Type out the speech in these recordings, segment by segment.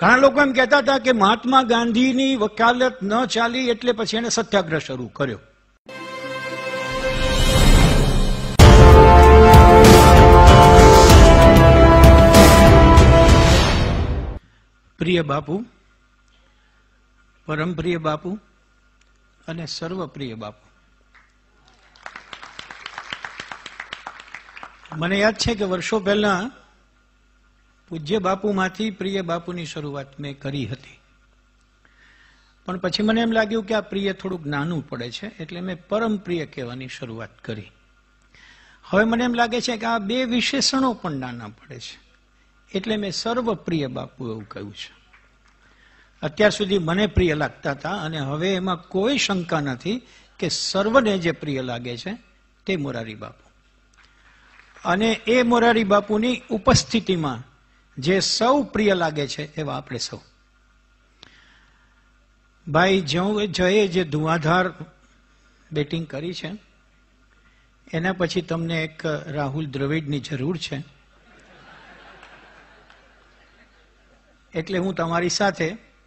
ઘણા લોકો એમ કહેતા હતા કે મહાત્મા ગાંધીની વકાલત ન ચાલી એટલે પછી એને સત્યાગ્રહ શરૂ કર્યો. પ્રિય બાપુ, પરમપ્રિય બાપુ અને સર્વપ્રિય બાપુ, મને યાદ છે કે વર્ષો પહેલા પૂજ્ય બાપુમાંથી પ્રિય બાપુની શરૂઆત મેં કરી હતી, પણ પછી મને એમ લાગ્યું કે આ પ્રિય થોડુંક નાનું પડે છે એટલે મેં પરમ પ્રિય કહેવાની શરૂઆત કરી. હવે મને એમ લાગે છે કે આ બે વિશેષણો પણ નાના પડે છે એટલે મેં સર્વપ્રિય બાપુ એવું કહ્યું છે. અત્યાર સુધી મને પ્રિય લાગતા હતા અને હવે એમાં કોઈ શંકા નથી કે સર્વને જે પ્રિય લાગે છે તે મોરારીબાપુ, અને એ મોરારીબાપુની ઉપસ્થિતિમાં જે સૌ પ્રિય લાગે છે એવા આપણે સૌ. ભાઈ જયે જે ધુઆધાર બેટિંગ કરી છે એના પછી તમને એક રાહુલ દ્રવિડની જરૂર છે, એટલે હું તમારી સાથે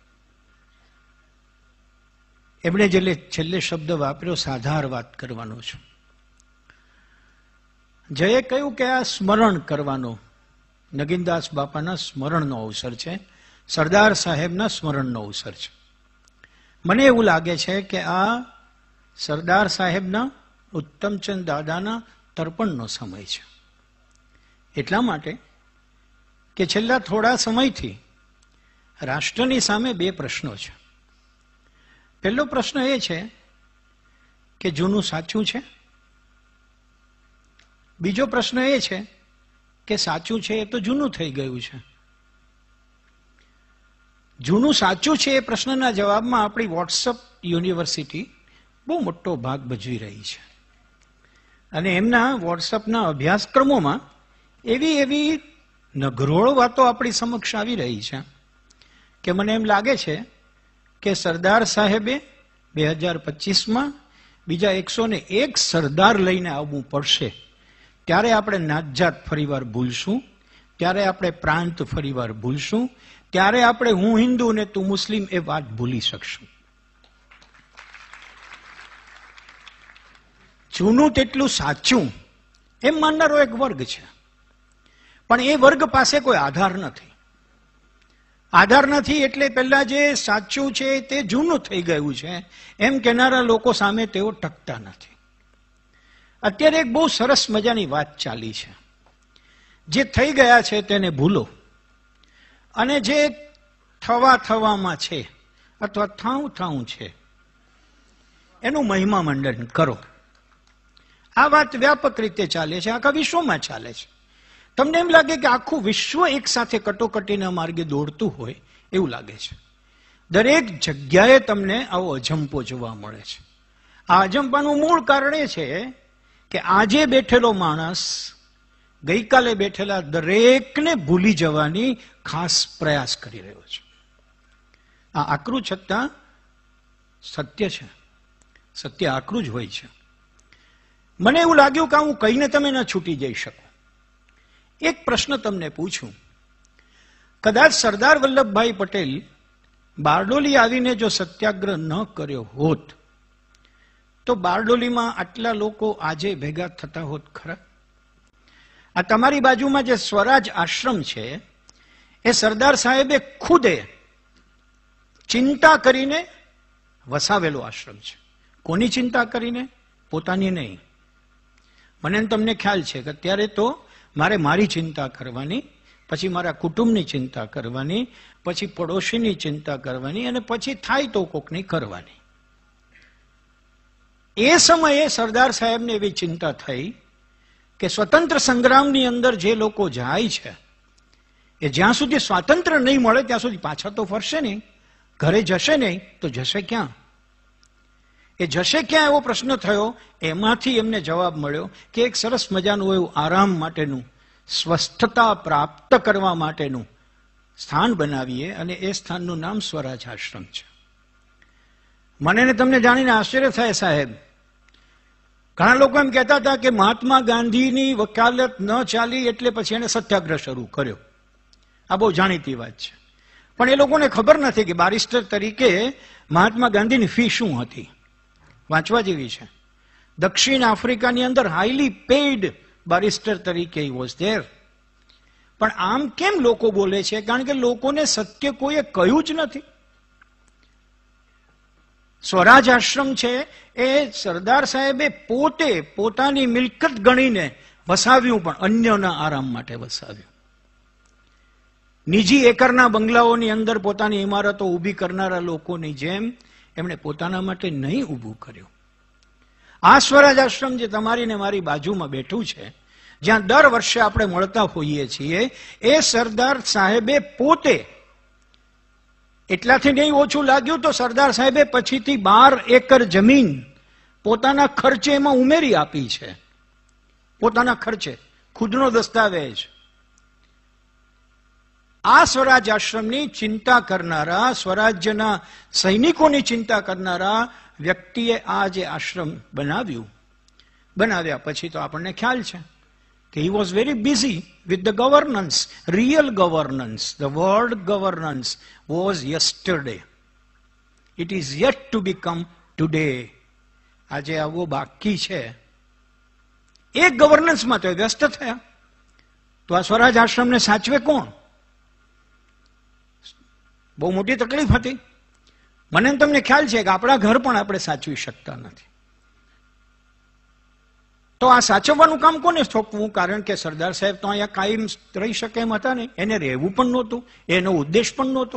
એમણે જે છેલ્લે શબ્દ વાપર્યો સાધાર વાત કરવાનો છું. જયે કહ્યું કે આ સ્મરણ કરવાનો નગીનદાસ બાપાના સ્મરણનો અવસર છે, સરદાર સાહેબના સ્મરણનો અવસર છે. મને એવું લાગે છે કે આ સરદાર સાહેબના ઉત્તમચંદ દાદાના તર્પણનો સમય છે, એટલા માટે કે છેલ્લા થોડા સમયથી રાષ્ટ્રની સામે બે પ્રશ્નો છે. પહેલો પ્રશ્ન એ છે કે જૂનું સાચું છે, બીજો પ્રશ્ન એ છે કે સાચું છે એ તો જૂનું થઈ ગયું છે. જૂનું સાચું છે એ પ્રશ્નના જવાબમાં આપણી વોટ્સઅપ યુનિવર્સિટી બહુ મોટો ભાગ ભજવી રહી છે, અને એમના વોટ્સઅપના અભ્યાસક્રમોમાં એવી નઘરોળ વાતો આપણી સમક્ષ આવી રહી છે કે મને એમ લાગે છે કે સરદાર સાહેબે 2025માં બીજા 101 સરદાર લઈને આવવું પડશે. ત્યારે આપણે નાતજાત ફરીવાર ભૂલશું, ત્યારે આપણે પ્રાંત ફરીવાર ભૂલશું, ત્યારે આપણે હું હિન્દુ ને તું મુસ્લિમ એ વાત ભૂલી શકશું. જૂનું તેટલું સાચું એમ માનનારો એક વર્ગ છે, પણ એ વર્ગ પાસે કોઈ આધાર નથી. આધાર નથી એટલે પહેલા જે સાચું છે તે જૂનું થઈ ગયું છે એમ કહેનારા લોકો સામે તેઓ ટકતા નથી. અત્યારે એક બહુ સરસ મજાની વાત ચાલી છે, જે થઈ ગયા છે તેને ભૂલો, અને જે થવામાં છે અથવા થાઉં છે એનું મહિમા મંડન કરો. આ વાત વ્યાપક રીતે ચાલે છે, આખા વિશ્વમાં ચાલે છે. તમને એમ લાગે કે આખું વિશ્વ એક સાથે કટોકટીના માર્ગે દોડતું હોય એવું લાગે છે. દરેક જગ્યાએ તમને આવો અજંપો જોવા મળે છે. આ અજંપાનું મૂળ કારણ એ છે કે આજે બેઠેલો માણસ ગઈકાલે બેઠેલા દરેકને ભૂલી જવાની ખાસ પ્રયાસ કરી રહ્યો છે. આ આકરું છતાં સત્ય છે. સત્ય આકરું જ હોય છે. મને એવું લાગ્યું કે હું કહીને તમે ન છૂટી જઈ શકો. એક પ્રશ્ન તમને પૂછું, કદાચ સરદાર વલ્લભભાઈ પટેલ બારડોલી આવીને જો સત્યાગ્રહ ન કર્યો હોત તો બારડોલીમાં આટલા લોકો આજે ભેગા થતા હોત ખરા? આ તમારી બાજુમાં જે સ્વરાજ આશ્રમ છે એ સરદાર સાહેબે ખુદે ચિંતા કરીને વસાવેલો આશ્રમ છે. કોની ચિંતા કરીને? પોતાની નહીં. મને તમને ખ્યાલ છે કે અત્યારે તો મારે મારી ચિંતા કરવાની, પછી મારા કુટુંબની ચિંતા કરવાની, પછી પડોશીની ચિંતા કરવાની, અને પછી થાય તો કોકની કરવાની. એ સમયે સરદાર સાહેબને એવી ચિંતા થઈ કે સ્વતંત્ર સંગ્રામની અંદર જે લોકો જાય છે એ જ્યાં સુધી સ્વાતંત્ર્ય નહીં મળે ત્યાં સુધી પાછા તો ફરશે નહીં, ઘરે જશે નહીં તો જશે ક્યાં? એ જશે ક્યાં એવો પ્રશ્ન થયો. એમાંથી એમને જવાબ મળ્યો કે એક સરસ મજાનું એવું આરામ માટેનું, સ્વસ્થતા પ્રાપ્ત કરવા માટેનું સ્થાન બનાવીએ, અને એ સ્થાનનું નામ સ્વરાજ આશ્રમ છે. મને ને તમને જાણીને આશ્ચર્ય થાય સાહેબ, ઘણા લોકો એમ કહેતા હતા કે મહાત્મા ગાંધીની વકાલત ન ચાલી એટલે પછી એને સત્યાગ્રહ શરૂ કર્યો. આ બહુ જાણીતી વાત છે. પણ એ લોકોને ખબર નથી કે બારિસ્ટર તરીકે મહાત્મા ગાંધીની ફી શું હતી. વાંચવા જેવી છે. દક્ષિણ આફ્રિકાની અંદર હાઈલી પેઇડ બારિસ્ટર તરીકે હી વોઝ ધેર. પણ આમ કેમ લોકો બોલે છે? કારણ કે લોકોને સત્ય કોઈએ કહ્યું જ નથી. સ્વરાજ આશ્રમ છે એ સરદાર સાહેબે પોતે પોતાની મિલકત ગણીને વસાવ્યું, પણ અન્યના આરામ માટે વસાવ્યું. નિજી એકરના બંગલાઓની અંદર પોતાની ઇમારતો ઊભી કરનારા લોકોની જેમ એમણે પોતાના માટે નહીં ઊભું કર્યું. આ સ્વરાજ આશ્રમ જે તમારી ને મારી બાજુમાં બેઠું છે, જ્યાં દર વર્ષે આપણે મળતા હોઈએ છીએ, એ સરદાર સાહેબે પોતે, એટલાથી નહીં ઓછું લાગ્યું તો સરદાર સાહેબે પછીથી 12 એકર જમીન પોતાના ખર્ચે એમાં ઉમેરી આપી છે. પોતાના ખર્ચે, ખુદનો દસ્તાવેજ. આ સ્વરાજ આશ્રમની ચિંતા કરનારા, સ્વરાજ્યના સૈનિકોની ચિંતા કરનારા વ્યક્તિએ આ જે આશ્રમ બનાવ્યા પછી તો આપણને ખ્યાલ છે કે he was very busy with the governance, real governance. The word governance was yesterday. It is yet to become today. આજે આવો બાકી છે. એક ગવર્નન્સમાં તો વ્યસ્ત થયા. તો આ સ્વરાજ આશ્રમને સાચવે કોણ? બહુ મોટી તકલીફ હતી. મને તમને ખ્યાલ છે કે આપણા ઘર પણ આપણે સાચવી શકતા નથી. તો આ સાચવવાનું કામ કોને સોંપવું? કારણ કે સરદાર સાહેબ તો અહીંયા કાયમ રહી શકે એમ હતા નહીં. એને રહેવું પણ નહોતું, એનો ઉદ્દેશ પણ નહોતો.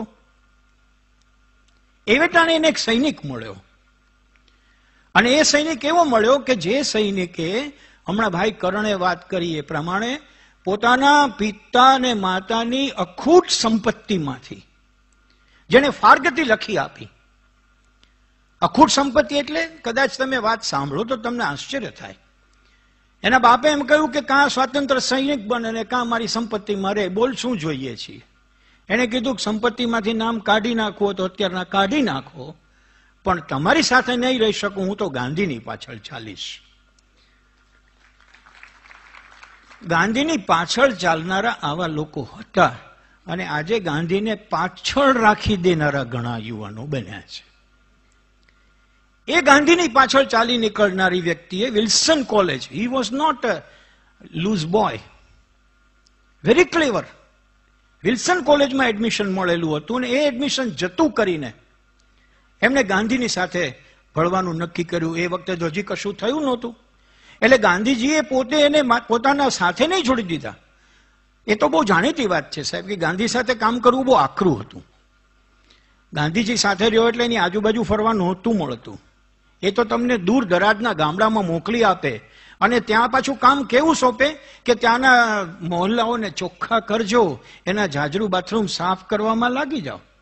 એ વેટાને એને એક સૈનિક મળ્યો, અને એ સૈનિક એવો મળ્યો કે જે સૈનિકે, હમણાં ભાઈ કરણે વાત કરી એ પ્રમાણે, પોતાના પિતા અને માતાની અખૂટ સંપત્તિમાંથી જેને ફારગતી લખી આપી. અખૂટ સંપત્તિ એટલે કદાચ તમે વાત સાંભળો તો તમને આશ્ચર્ય થાય. એના બાપે એમ કહ્યું કે કાં સ્વાતંત્ર્ય સૈનિક બને ને કાં મારી સંપત્તિમાં રહે, બોલ શું જોઈએ છીએ? એને કીધું કે સંપત્તિમાંથી નામ કાઢી નાખવો તો અત્યારના કાઢી નાખો, પણ તમારી સાથે નહીં રહી શકું, હું તો ગાંધીની પાછળ ચાલીશ. ગાંધીની પાછળ ચાલનારા આવા લોકો હતા, અને આજે ગાંધીને પાછળ રાખી દેનારા ઘણા યુવાનો બન્યા છે. એ ગાંધીની પાછળ ચાલી નીકળનારી વ્યક્તિએ Wilson college, he was not a loose boy, very clever. Wilson કોલેજમાં એડમિશન મળેલું હતું, અને એ એડમિશન જતું કરીને એમણે ગાંધીની સાથે ભળવાનું નક્કી કર્યું. એ વખતે તો હજી કશું થયું નહોતું, એટલે ગાંધીજીએ પોતે એને પોતાના સાથે નહીં છોડી દીધા. એ તો બહુ જાણીતી વાત છે સાહેબ, કે ગાંધી સાથે કામ કરવું બહુ આકરું હતું. ગાંધીજી સાથે રહ્યો એટલે એની આજુબાજુ ફરવા નહોતું મળતું. એ તો તમને દૂર દરાજના ગામડામાં મોકલી આપે, અને ત્યાં પાછું કામ કેવું સોંપે કે ત્યાંના મહોલ્લાઓને ચોખ્ખા કરજો, એના જાજરૂ બાથરૂમ સાફ કરવામાં લાગી જાઓ.